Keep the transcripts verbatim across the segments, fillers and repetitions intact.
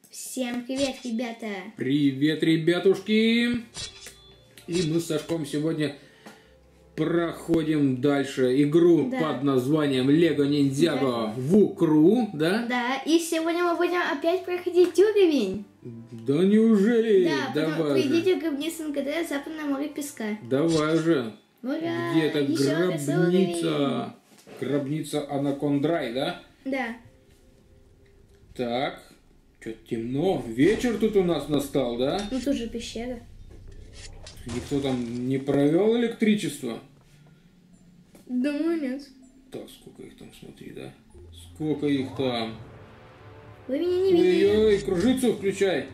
Всем привет, ребята! Привет, ребятушки! И мы с Сашком сегодня проходим дальше игру да. под названием Лего Ниндзяго да. Вукру, да? Да, и сегодня мы будем опять проходить уровень. Да неужели? Да, давай пройдите гробницу НКД Западное море песка. Давай уже. Ура! Где это Еще гробница? Гробница Анакондрай, да? Да. Так. Что-то темно. Вечер тут у нас настал, да? Ну тут же пещера. Никто там не провел электричество? Думаю, нет. Так, сколько их там, смотри, да? Сколько их там? Вы меня не видите. Ой-ой, кружицу включай.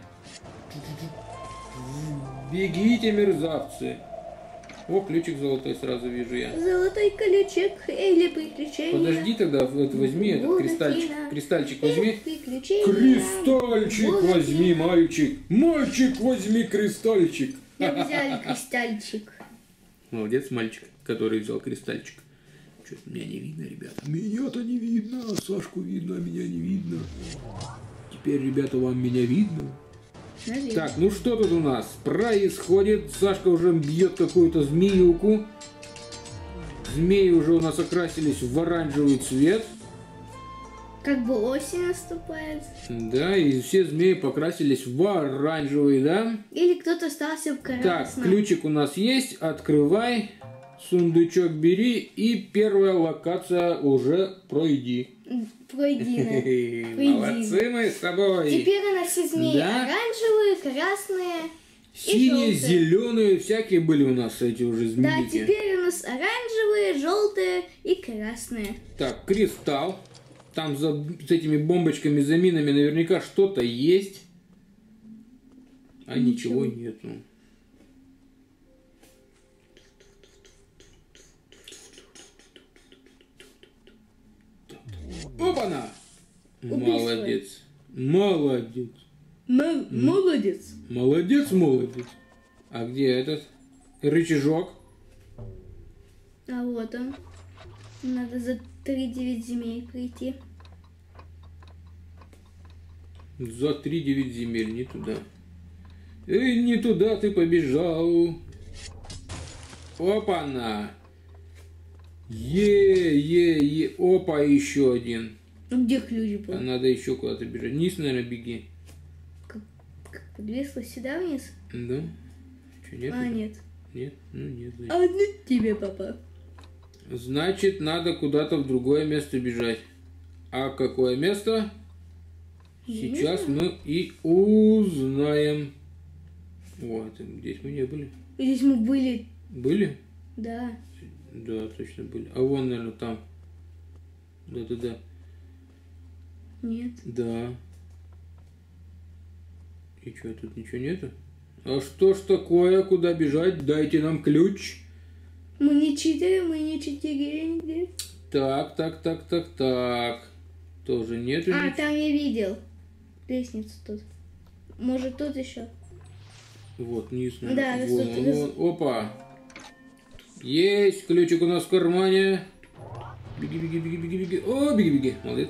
Бегите, мерзавцы. О, ключик золотой сразу вижу я. Золотой колючек или приключения. Подожди тогда, вот возьми этот кристальчик. Кристальчик возьми. Кристальчик Буратино. возьми, мальчик. Мальчик, возьми кристальчик. Я взял кристальчик. Молодец, мальчик, который взял кристальчик. Что-то меня не видно, ребята. Меня-то не видно. Сашку видно, а меня не видно. Теперь, ребята, вам меня видно? Наверное. Так, ну что тут у нас происходит? Сашка уже бьет какую-то змеюку. Змеи уже у нас окрасились в оранжевый цвет. Как бы осень наступает. Да, и все змеи покрасились в оранжевый, да? Или кто-то остался в красном. Так, ключик у нас есть. Открывай. Сундучок бери. И первая локация уже пройди. Пройди. Молодцы мы с тобой. Теперь у нас все змеи да? оранжевые, красные. Синие, зеленые, всякие были у нас эти уже змеи. Да, теперь у нас оранжевые, желтые и красные. Так, кристалл. Там за с этими бомбочками, за минами наверняка что-то есть. А ничего, ничего нету. Опа-на! Молодец. Молодец. М молодец. Молодец, молодец. А где этот рычажок? А вот он. Надо за три девять земель прийти. За три девять земель, не туда. Эй, не туда ты побежал. Опа-на. Е-е-е. Опа, еще один. Ну где ключ был? А надо еще куда-то бежать. Вниз, наверное, беги. Как, как подвесло сюда вниз? Да. Что, нет? А, нет. Нет? Ну нет. А ну тебе, папа. Значит, надо куда-то в другое место бежать. А какое место? Сейчас мы и узнаем. Вот, здесь мы не были. Здесь мы были. Были? Да. Да, точно были. А вон, наверное, там. Да-да-да. Нет. Да. И что, тут ничего нету? А что ж такое? Куда бежать? Дайте нам ключ. Мы не читеры, мы не читерили нигде. Так, так, так, так, так. Тоже нету. А, ничего. там я видел. Лестницу тут. Может, тут еще. Вот, низ. Да, вон, тут, вон. Опа. Есть ключик у нас в кармане. Беги, беги, беги, беги, беги. О, беги, беги. Молодец.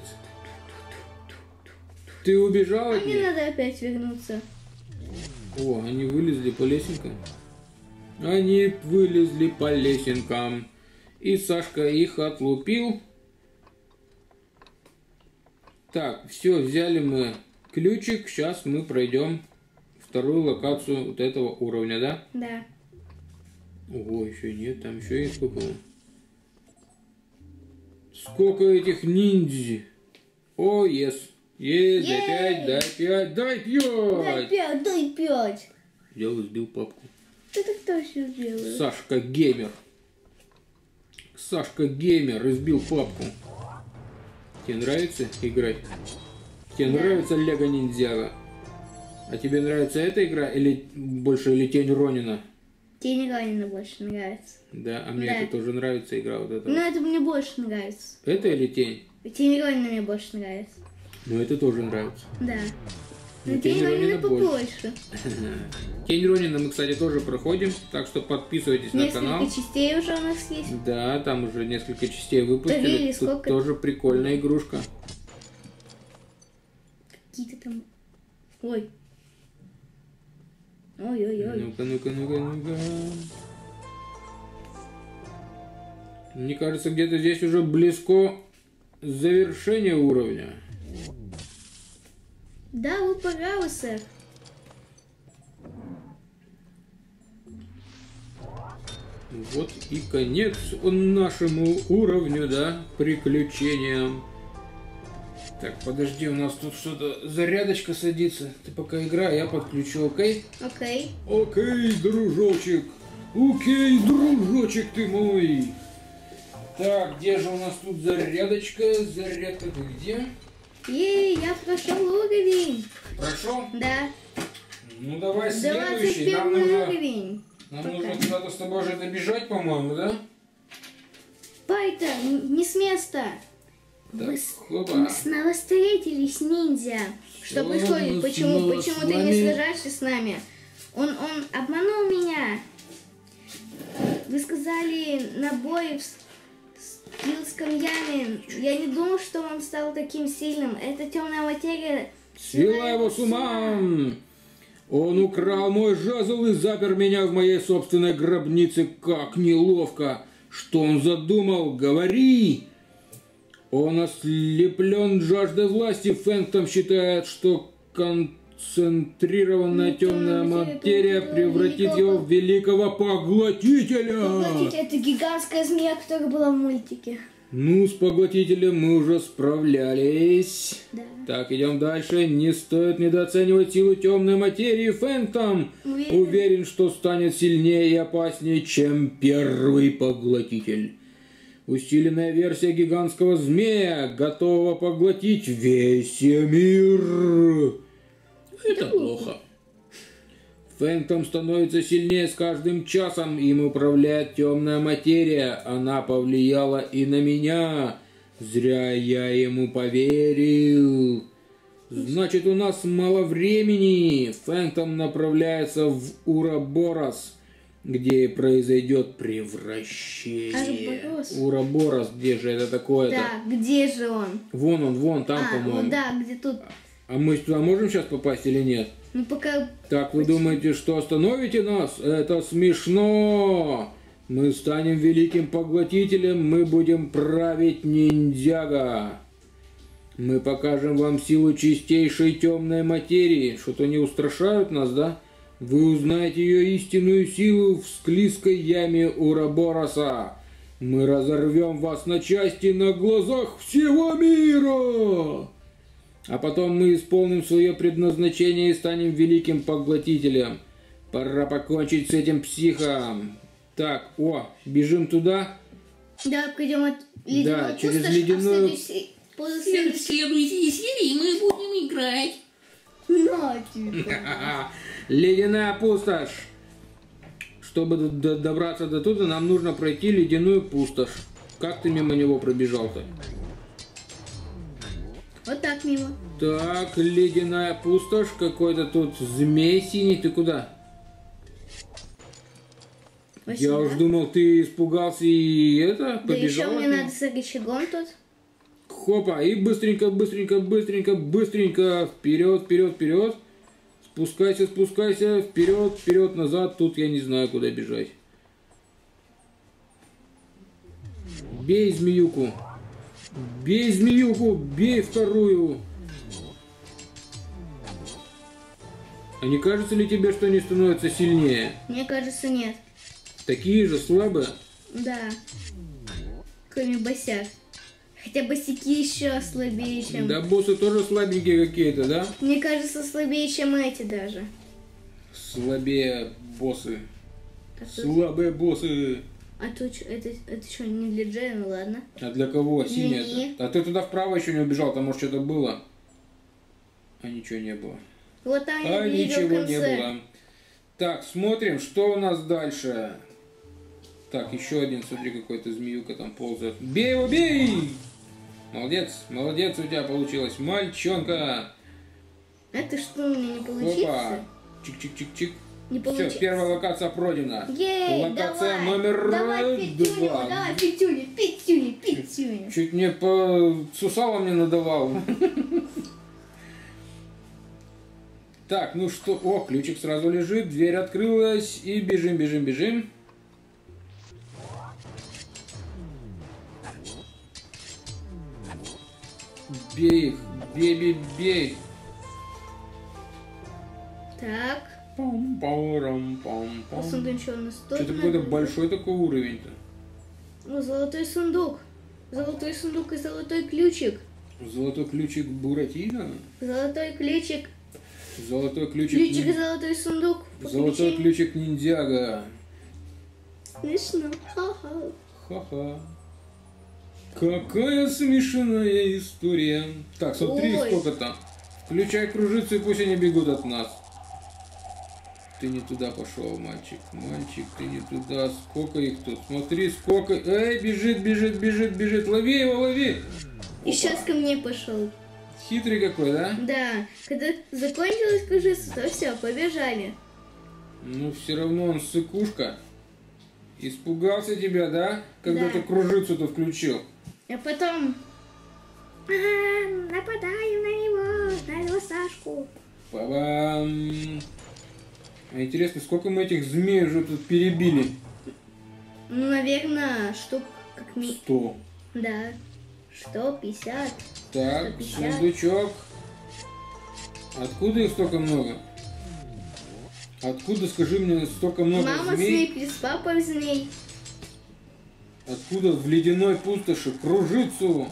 Ты убежал А от мне них? надо опять вернуться. О, они вылезли по лесенкам. Они вылезли по лесенкам. И Сашка их отлупил. Так, все, взяли мы ключик. Сейчас мы пройдем вторую локацию вот этого уровня, да? Да. Ого, еще нет, там еще есть сколько? Сколько этих ниндзя? О, ес. Есть, дай пять, дай пять, дай пять. Дай пять, дай пять. Взял и сбил папку. Это кто все сделал? Сашка геймер. Сашка геймер избил папку. Тебе нравится играть? Тебе да. нравится Лего Ниндзяго? А тебе нравится эта игра или больше или Тень Ронина? Тень Ронина больше нравится. Да, а мне да. это тоже нравится игра вот эта. Ну это мне больше нравится. Это или Тень? Тень Ронина мне больше нравится. Ну это тоже нравится. Да. Но Но Тень, Тень Ронина побольше. Тень Ронина мы, кстати, тоже проходим, так что подписывайтесь несколько на канал. Несколько частей уже у нас есть. Да, там уже несколько частей выпустили. Тут сколько? тоже прикольная игрушка. Какие-то там... Ой. Ой-ой-ой. Ну-ка, ну-ка, ну-ка, ну-ка. Мне кажется, где-то здесь уже близко завершение уровня. Да, вы правы, сэр. Вот и конец нашему уровню, да, приключениям. Так, подожди, у нас тут что-то, зарядочка садится. Ты пока играй, я подключу, окей? Окей. Окей, дружочек. Окей, дружочек ты мой. Так, где же у нас тут зарядочка? Зарядка ты где? Ей, я прошел уровень. Прошел? Да. Ну давай двадцать следующий. Нам первый нужно, уровень. нам Пока. нужно куда-то с тобой же добежать, по-моему, да? Пайта, н- не с места. Так, Мы, с- хопа. мы снова встретились, ниндзя. Что Всё, происходит? мы Почему, снова почему с ты не вами. сражаешься с нами? Он, он обманул меня. Вы сказали на бой с, с бил с камнями. Я не думал, что он стал таким сильным. Это темная материя. Свела его с ума. Он украл мой жезл и запер меня в моей собственной гробнице. Как неловко. Что он задумал? Говори. Он ослеплен жаждой власти. Фэнтом считает, что концентрированная Ну, темная материя материя превратит великого его в великого поглотителя. Поглотитель, это гигантская змея, которая была в мультике. Ну, с поглотителем мы уже справлялись. Да. Так, идем дальше. Не стоит недооценивать силу темной материи. Фэнтом Уверен. уверен, что станет сильнее и опаснее, чем первый поглотитель. Усиленная версия гигантского змея, готового поглотить весь мир. Это плохо. Фэнтом становится сильнее с каждым часом, им управляет темная материя. Она повлияла и на меня. Зря я ему поверил. Значит, у нас мало времени. Фэнтом направляется в Ураборос, где произойдет превращение. Арборос? Ураборос, где же это такое-то? Да, где же он? Вон он, вон там, а, по-моему. вот да, где тут. А мы туда можем сейчас попасть или нет? Ну пока. Так, вы думаете, что остановите нас? Это смешно! Мы станем великим поглотителем, мы будем править ниндзяго. Мы покажем вам силу чистейшей темной материи. Что-то не устрашают нас, да? Вы узнаете ее истинную силу в склизкой яме Урабороса. Мы разорвем вас на части на глазах всего мира. А потом мы исполним свое предназначение и станем великим поглотителем. Пора покончить с этим психом. Так, о, бежим туда. Да, пойдем от ледяную Да, через пустошь, ледяную- а в следующей- по В следующей- следующей серии мы будем играть. На тебе. Ледяная пустошь. Чтобы д- д- добраться до туда, нам нужно пройти ледяную пустошь. Как ты мимо него пробежал-то? Вот так мимо. Так, ледяная пустошь. Какой-то тут змей синий. Ты куда? Вот Я сюда. уж думал, ты испугался и это, Да еще побежал. мне от него. надо с рычагом тут. Хопа, и быстренько, быстренько, быстренько, быстренько, вперед, вперед, вперед. Спускайся, спускайся, вперед, вперед, назад. Тут я не знаю, куда бежать. Бей змеюку. Бей змеюку, бей вторую. А не кажется ли тебе, что они становятся сильнее? Мне кажется, нет. Такие же слабые? Да. Кроме босяк. Хотя босяки еще слабее, чем... Да боссы тоже слабенькие какие-то, да? Мне кажется, слабее, чем эти даже. Слабее боссы. А тут, Слабые боссы. а тут чё, это, это что, не для Джея? Ну ладно. А для кого? Синяя? Мне. А ты туда вправо еще не убежал, там может что-то было. А ничего не было. Вот там я А видел в ничего не конце. было. Так, смотрим, что у нас дальше. Так, еще один, смотри, какой-то змеюка там ползает. Бей его, бей! Молодец, молодец, у тебя получилось, мальчонка. Это что, у меня не Опа. получится? Чик-чик-чик-чик. Не Все, получится. первая локация пройдена. Ей, Локация давай, номер давай, пятюню, два. давай, пятюню, пятюню, пятюню. Чуть мне по сусалам не надавал. Так, ну что... О, ключик сразу лежит, дверь открылась. И бежим, бежим, бежим. Бей их, бей, бей, бей. Так. Пам-парам-пам-пам. Сундучок у нас тут. Что-то какой-то большой такой уровень-то. Ну, золотой сундук. Золотой сундук и золотой ключик. Золотой ключик Буратино. Золотой ключик. Золотой ключик... Ключик и нин- золотой сундук. Золотой Приключения. ключик ниндзяга. Смешно. Ха-ха. Ха-ха. Какая смешная история. Так, смотри, Ой. сколько там. Включай кружицу, и пусть они бегут от нас. Ты не туда пошел, мальчик. Мальчик, ты не туда. Сколько их тут? Смотри, сколько... Эй, бежит, бежит, бежит, бежит. Лови его, лови. И сейчас ко мне пошел. Хитрый какой, да? Да. Когда закончилась кружиться, то все, побежали. Ну, все равно он сыкушка. Испугался тебя, да? Когда Да. ты кружицу-то включил. А потом... «А, нападаем на него, на его Сашку. Па-бам. А интересно, сколько мы этих змей уже тут перебили? Ну, наверное, штук как ми... Сто. Да. Что, пятьдесят? Так, сто пятьдесят. сундучок. Откуда их столько много? Откуда, скажи мне, столько много Мама змей? змей, с папой змей. Откуда в ледяной пустоши кружицу?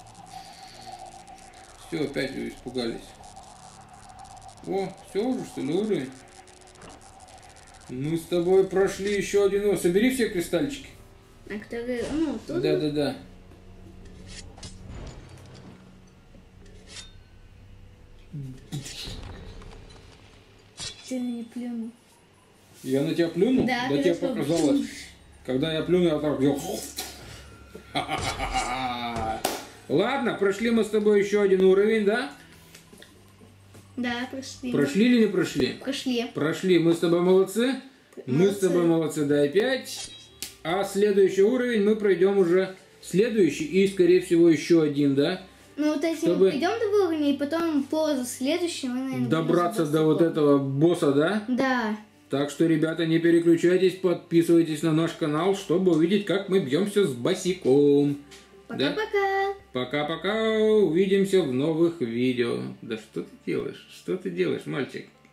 Все, опять испугались. О, все уже, что ли, уровень? Мы с тобой прошли еще один. О, собери все кристальчики. А которые, ну, тут... Да-да-да. Ты не плюнул. Я на тебя плюнул? Да, Да ты тебе на тебя показалось. Когда я плюну, я так делал. Ладно, прошли мы с тобой еще один уровень, да? Да, прошли. Прошли или не прошли? Прошли. Прошли, мы с тобой молодцы. Мы с Молодцы. тобой молодцы, дай пять. А следующий уровень мы пройдем уже следующий и, скорее всего, еще один, да? Ну, вот этим Чтобы- пойдем до уровня, и потом по следующему, наверное, Добраться будем до вот босиком. этого босса, да? Да. Так что, ребята, не переключайтесь, подписывайтесь на наш канал, чтобы увидеть, как мы бьемся с босиком. Да? Пока-пока. Пока-пока, увидимся в новых видео. Да что ты делаешь? Что ты делаешь, мальчик?